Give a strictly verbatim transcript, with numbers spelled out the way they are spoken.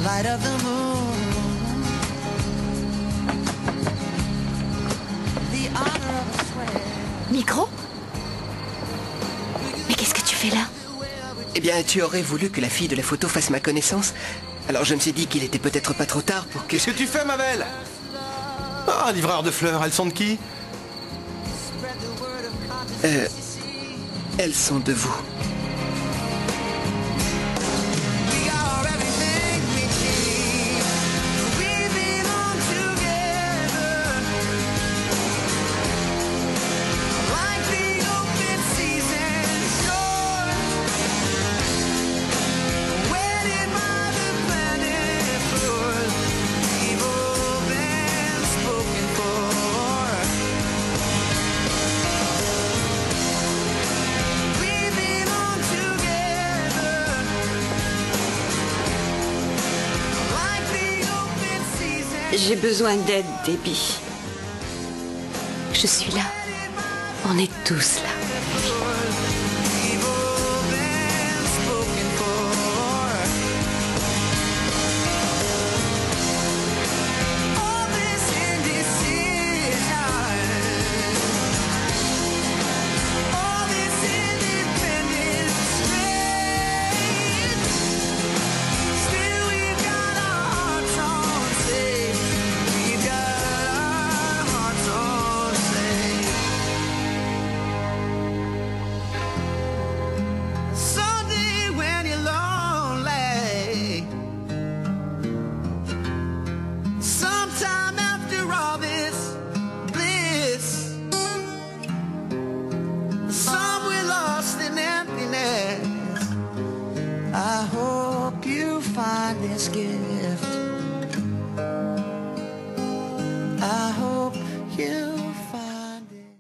light of the moon, the honor of a swear. Micro? Mais qu'est-ce que tu fais là? Eh bien, tu aurais voulu que la fille de la photo fasse ma connaissance. Alors je me suis dit qu'il était peut-être pas trop tard pour que... Qu'est-ce que tu fais, ma belle? Ah, livreur de fleurs, elles sont de qui? Euh... Elles sont de vous. J'ai besoin d'aide, Debbie. Je suis là. On est tous là. I hope you find this gift.